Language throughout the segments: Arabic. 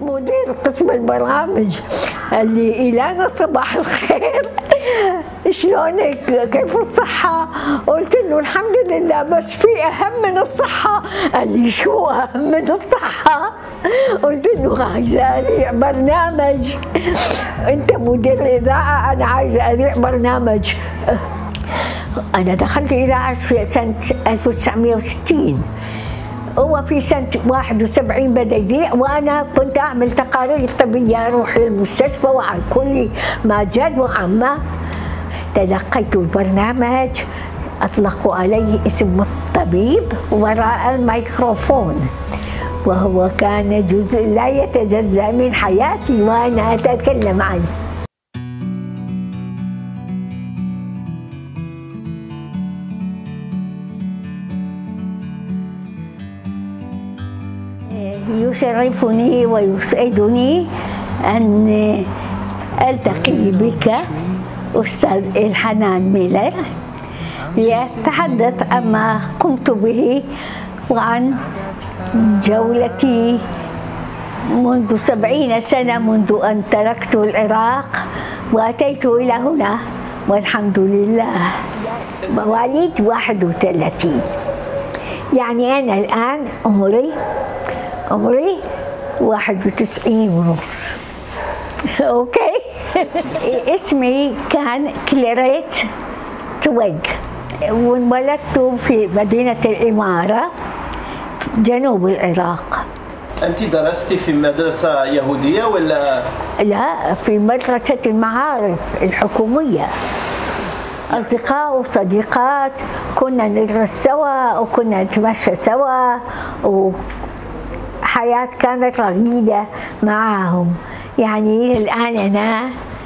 مدير قسم البرامج قال لي إيلانا صباح الخير، شلونك؟ كيف الصحة؟ قلت له الحمد لله، بس في أهم من الصحة. قال لي شو أهم من الصحة؟ قلت له عايزة أذيع برنامج. أنت مدير إذاعة، أنا عايزة أذيع برنامج. أنا دخلت إذاعة في سنة 1960. هو في سنة 71 بدأ يذيع، وأنا كنت أعمل تقارير طبية، أروح للمستشفى وعن كل ما جد وعما. تلقيت البرنامج أطلقوا عليه اسم الطبيب وراء الميكروفون، وهو كان جزء لا يتجزأ من حياتي وأنا أتكلم عنه. يشرفني ويسعدني أن ألتقي بك أستاذ الحنان ميلر لأتحدث عما قمت به وعن جولتي منذ 70 سنة، منذ أن تركت العراق وأتيت إلى هنا والحمد لله. مواليد 31، يعني أنا الآن عمري 91 ونص. أوكي. اسمي كان كليريت تويج، وانولدت في مدينة الإمارة جنوب العراق. أنت درستي في مدرسة يهودية ولا؟ لا، في مدرسة المعارف الحكومية. أصدقاء وصديقات، كنا ندرس سوا وكنا نتمشى سوا، وحياة كانت رغيدة معاهم. يعني الآن أنا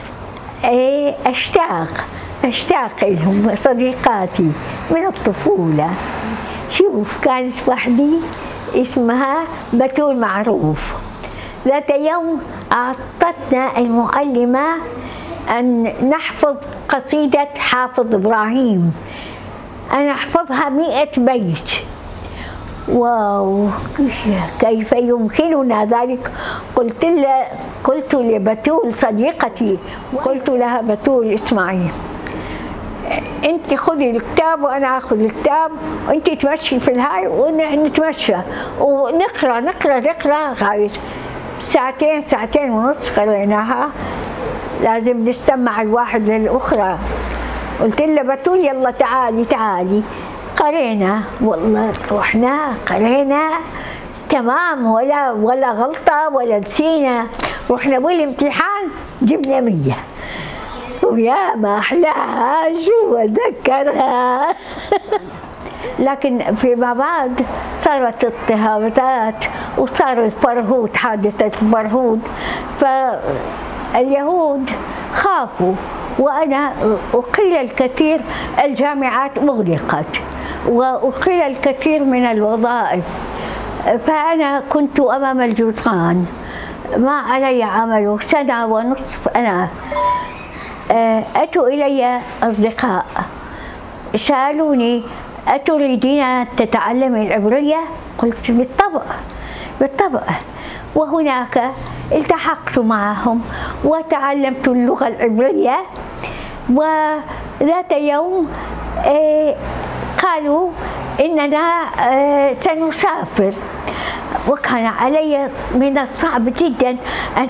أشتاق لهم، صديقاتي من الطفولة. شوف، كانت وحدي اسمها بتول معروف. ذات يوم أعطتنا المعلمة أن نحفظ قصيدة حافظ إبراهيم، أنا أحفظها 100 بيت. واو، كيف يمكننا ذلك؟ قلت لبتول صديقتي، قلت لها بتول اسمعي، انت خذي الكتاب وانا اخذ الكتاب، وانت تمشي في الهاي ونتمشى ونقرا غاية ساعتين ونص قريناها. لازم نستمع الواحد للاخرى. قلت لها بتول يلا تعالي. قرينا، والله رحنا قرينا تمام، ولا غلطة ولا نسينا. رحنا بالامتحان جبنا 100، ويا ما أحلاها، شو أتذكرها. لكن فيما بعد صارت اضطهادات وصار الفرهود، حادثة الفرهود، فاليهود خافوا، وأنا أقيل الكثير، الجامعات أغلقت وأقيل الكثير من الوظائف، فأنا كنت أمام الجدران، ما علي عمل. 1.5 سنة أنا أتوا إلي أصدقاء سألوني أتريدين تتعلمي العبرية؟ قلت بالطبع. وهناك التحقت معهم وتعلمت اللغة العبرية. وذات يوم قالوا إننا سنسافر، وكان علي من الصعب جدا أن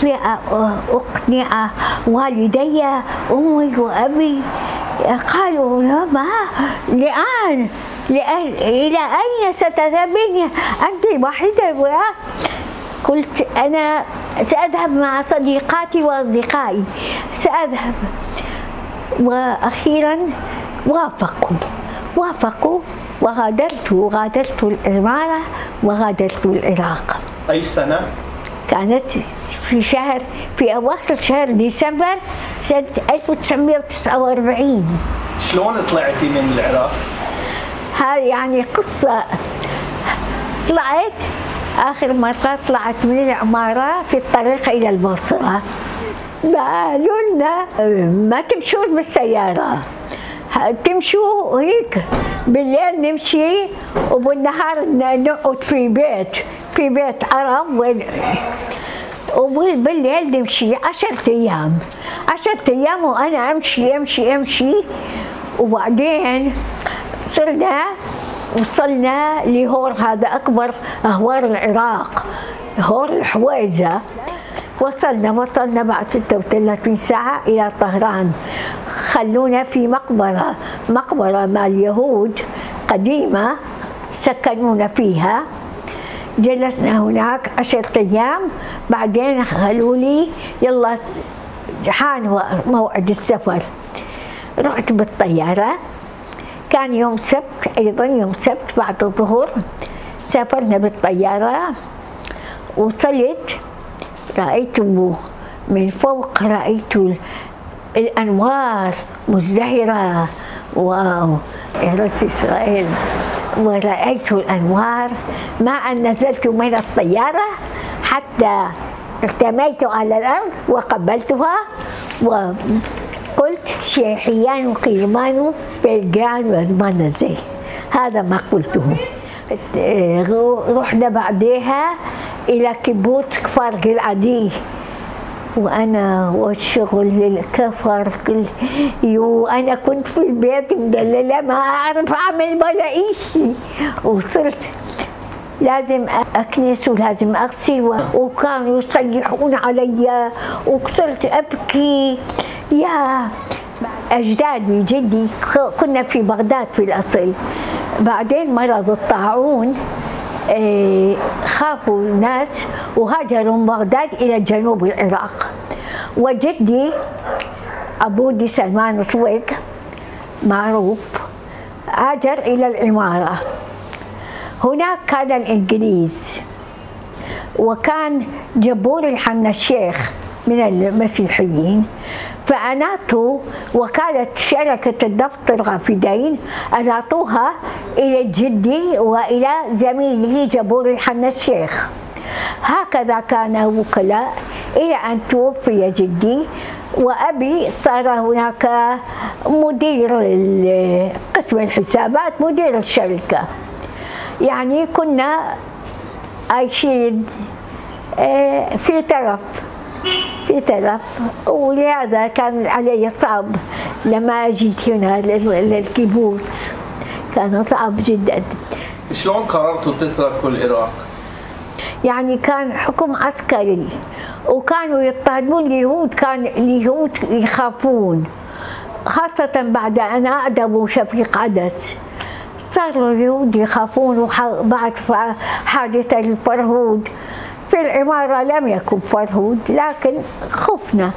أقنع والدي أمي وأبي. قالوا لا، ما الآن إلى أين ستذهبين؟ أنت وحيدة. قلت أنا سأذهب مع صديقاتي وأصدقائي، سأذهب. وأخيرا وافقوا وغادرت الإمارة وغادرت العراق. أي سنة؟ كانت في أواخر شهر ديسمبر سنة 1949. شلون طلعتي من العراق؟ هاي يعني قصة. طلعت آخر مرة طلعت من العمارة في الطريق إلى البصرة، قالوا لنا ما تمشون بالسيارة، تمشوا هيك بالليل نمشي وبالنهار نقعد في بيت عرب. وبالليل نمشي 10 أيام 10 أيام وأنا أمشي أمشي أمشي. وبعدين وصلنا لهور، هذا أكبر أهوار العراق، هور الحويزة. وصلنا بعد 36 ساعة إلى طهران. خلونا في مقبرة مع اليهود قديمة سكنونا فيها. جلسنا هناك 10 أيام. بعدين قالوا لي يلا حان موعد السفر. رحت بالطيارة، كان يوم سبت، أيضا يوم سبت بعد الظهر سافرنا بالطيارة. وصلت رأيت من فوق، رأيت الأنوار مزدهرة. واو يا رأس إسرائيل! ورأيت الأنوار ما أن نزلت من الطيارة حتى ارتميت على الأرض وقبلتها وقلت شيحيان وقيمان بلجان وزمان الزي. هذا ما قلته. رحنا بعدها إلى كيبوتز كفر جلعدي، وأنا والشغل للكفر وأنا كنت في البيت مدللة ما أعرف أعمل ولا إشي. وصرت لازم أكنس ولازم أغسل، وكانوا يصيحون علي وصرت أبكي. يا أجدادي جدي كنا في بغداد في الأصل. بعدين مرض الطاعون، خافوا الناس وهاجروا من بغداد إلى جنوب العراق. وجدي أبودي سلمان سويق معروف هاجر إلى العمارة. هناك كان الإنجليز، وكان جبور الحنا الشيخ من المسيحيين، فأناطوا وكالة شركة النفط الرافدين، أناطوها إلى جدي وإلى زميله جبور الحنا الشيخ. هكذا كان وكلاء إلى أن توفي جدي، وأبي صار هناك مدير قسم الحسابات، مدير الشركة. يعني كنا عايشين في ترف، ولهذا كان علي صعب لما جيت هنا للكيبوتز، كان صعب جدا. شلون قررتوا تتركوا العراق؟ يعني كان حكم عسكري، وكانوا يضطهدون اليهود، كان اليهود يخافون، خاصة بعد أن أعدموا شفيق عدس. صاروا اليهود يخافون. وبعد حادثة الفرهود في العمارة لم يكن فرهود، لكن خفنا.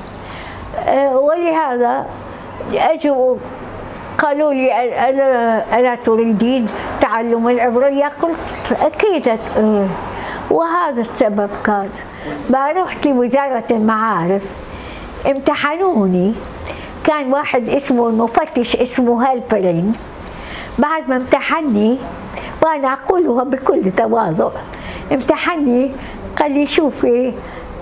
ولهذا أجوا قالوا لي ألا تريدين تعلم العبرية؟ قلت أكيد. وهذا السبب كان. رحت لوزارة المعارف، امتحنوني. كان واحد اسمه المفتش اسمه هالبرين. بعد ما امتحني، وأنا أقولها بكل تواضع، امتحني قال لي شوفي،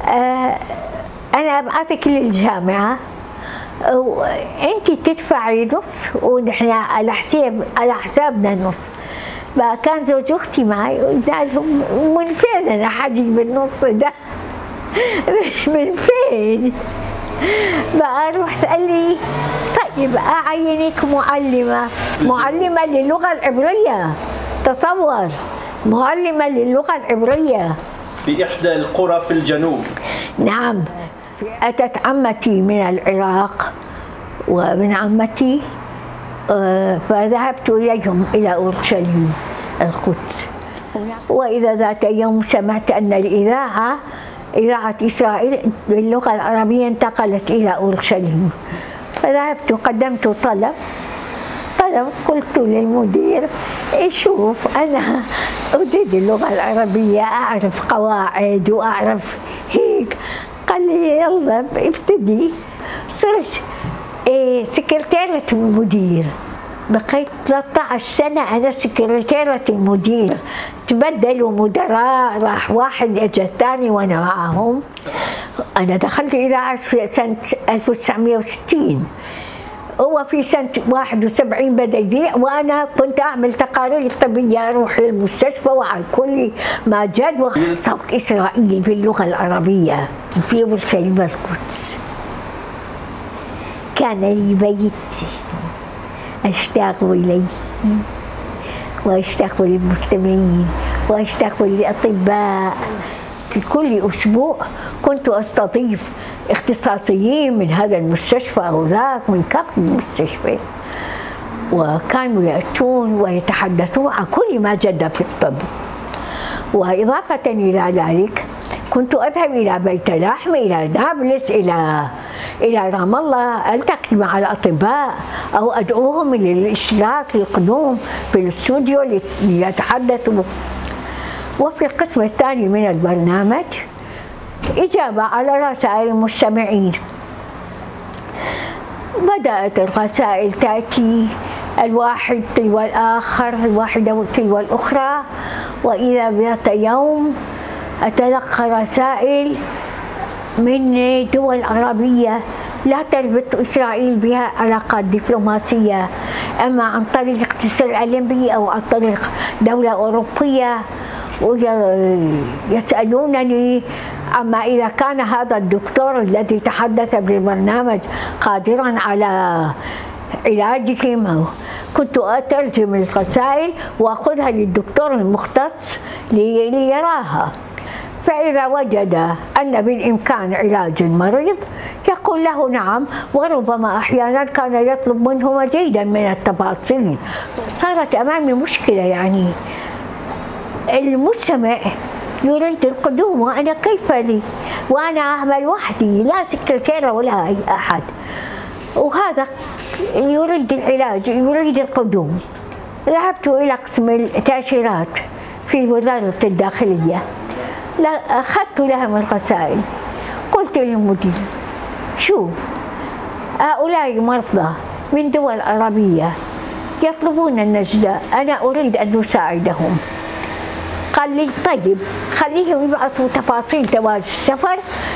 أنا أبعثك للجامعة وأنت تدفعي نص ونحن على حسابنا النص. كان زوج أختي معي، قلنا لهم من فين أنا حجيب النص ده؟ من فين؟ بقى روح سأل لي طيب أعينك معلمة للغة العبرية. تصور، معلمة للغة العبرية في إحدى القرى في الجنوب. نعم. أتت عمتي من العراق ومن عمتي، فذهبت إليهم إلى أورشليم القدس. وإذا ذات يوم سمعت أن إذاعة إسرائيل باللغة العربية انتقلت إلى أورشليم، فذهبت قدمت طلب. قلت للمدير شوف أنا أريد اللغة العربية، أعرف قواعد وأعرف هيك. قال لي يلا ابتدي. صرت سكرتيرة المدير، بقيت 13 سنة أنا سكرتيرة المدير. تبدلوا مدراء، راح واحد اجى الثاني وأنا معهم. أنا دخلت إذاعة في سنة 1960، هو في سنة 71 بدأ يبيع، وأنا كنت أعمل تقارير طبية، أروح للمستشفى وعلى كل ما جد. صوت إسرائيل باللغة العربية في أورشليم القدس كان لي بيت أشتاق إليه وأشتاق للمستمعين وأشتاق للأطباء. في كل أسبوع كنت أستضيف اختصاصيين من هذا المستشفى أو ذاك، من كافة المستشفى، وكانوا يأتون ويتحدثون عن كل ما جد في الطب. وإضافة إلى ذلك كنت أذهب إلى بيت لحم، إلى نابلس، إلى رام الله، ألتقي مع الأطباء أو أدعوهم للاشتراك للقدوم في الاستوديو ليتحدثوا. وفي القسم الثاني من البرنامج إجابة على رسائل المستمعين. بدأت الرسائل تأتي الواحد تلو الآخر، الواحدة تلو الأخرى، وإذا ذات يوم أتلقى رسائل من دول عربية لا تربط إسرائيل بها علاقات دبلوماسية، أما عن طريق تسر ألمبي أو عن طريق دولة أوروبية، ويسألونني عما إذا كان هذا الدكتور الذي تحدث بالبرنامج قادرا على علاجهم. كنت أترجم الرسائل وأخذها للدكتور المختص ليراها، فإذا وجد أن بالإمكان علاج المريض يقول له نعم، وربما أحيانا كان يطلب منه مزيدا من التفاصيل. صارت أمامي مشكلة، يعني المستمع يريد القدوم وأنا كيف لي، وأنا أعمل وحدي لا سكرتيرة ولا أي أحد، وهذا يريد العلاج يريد القدوم. ذهبت إلى قسم التأشيرات في وزارة الداخلية، أخذت لهم الرسائل، قلت للمدير شوف هؤلاء مرضى من دول عربية يطلبون النجدة، أنا أريد أن نساعدهم. قال لي طيب خليهم يبعثوا تفاصيل جواز السفر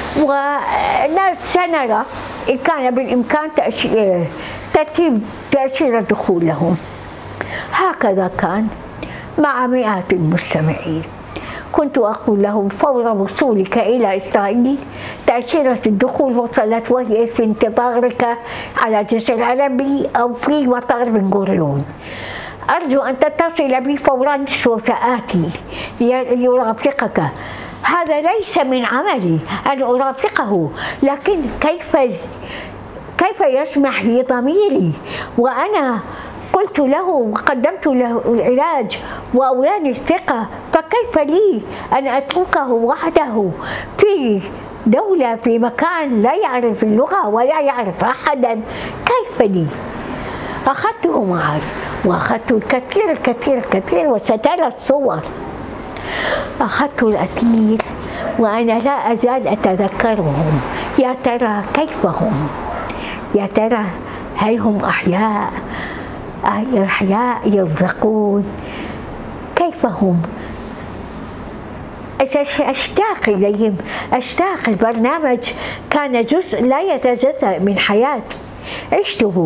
وسنرى إن كان بالإمكان ترتيب تأشيرة دخولهم. هكذا كان مع مئات المستمعين. كنت أقول لهم فور وصولك إلى إسرائيل تأشيرة الدخول وصلت وهي في انتظارك على جسر العربي أو في مطار بن غوريون. أرجو أن تتصل بي فورا وسآتي ليرافقك. هذا ليس من عملي أن أرافقه، لكن كيف يسمح لي ضميري وأنا قلت له وقدمت له العلاج وأولاني الثقة، فكيف لي أن أتركه وحده في دولة في مكان لا يعرف اللغة ولا يعرف أحدا؟ كيف لي؟ أخذته معي وأخذت الكثير الكثير الكثير، وسترى الصور. أخذت الأثير وأنا لا أزال أتذكرهم. يا ترى كيف هم؟ يا ترى هل هم أحياء يرزقون؟ كيف هم؟ أشتاق إليهم، أشتاق. البرنامج كان جزء لا يتجزأ من حياتي، عشته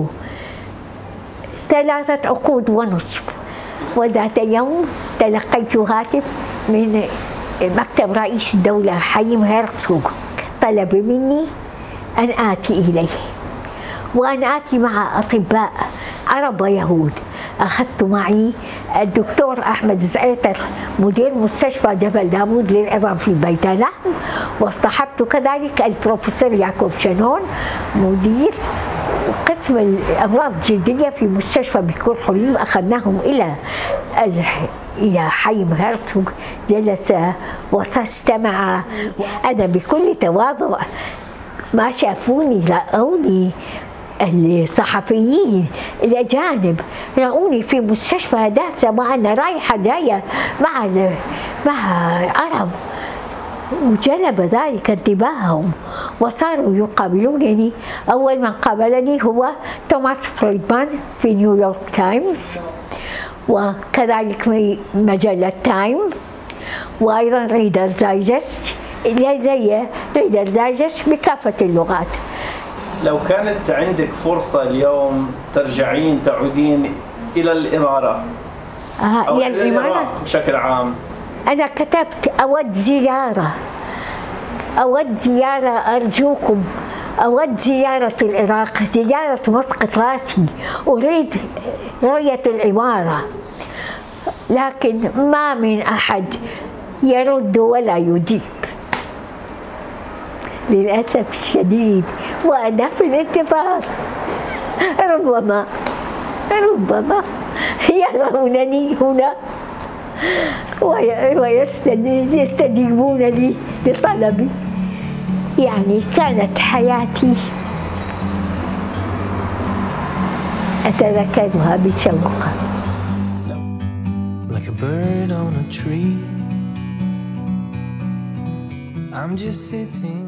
3 عقود ونصف. وذات يوم تلقيت هاتف من مكتب رئيس الدولة حيم هرتزوغ، طلب مني أن آتي إليه وأن آتي مع أطباء عرب ويهود. أخذت معي الدكتور أحمد زعيتر مدير مستشفى جبل داوود للعظام في بيت لحم، واصطحبت كذلك البروفيسور يعقوب شنون مدير قسم الأمراض الجلدية في مستشفى بكور حليم. أخذناهم إلى حيم هرتزوغ، جلس واستمع. أنا بكل تواضع ما شافوني رأوني الصحفيين الأجانب، رأوني في مستشفى هداسة وأنا رايحة جاية مع عرب، وجلب ذلك انتباههم وصاروا يقابلونني. أول من قابلني هو توماس فريدمان في نيويورك تايمز، وكذلك في مجلة تايم، وأيضا ريدر دايجست، ريدر دايجست بكافة اللغات. لو كانت عندك فرصة اليوم تعودين إلى الإمارة أو إلى إلى الإمارة العراق بشكل عام، أنا كتبت أود زيارة أرجوكم، أود زيارة العراق، زيارة مسقط راسي، أريد رؤية العمارة، لكن ما من أحد يرد ولا يجيب للأسف الشديد، وأنا في الانتظار. ربما يرونني هنا ويستجيبون لي لطلبي. يعني كانت حياتي أتذكرها بشوق. Like a bird on a tree, I'm just sitting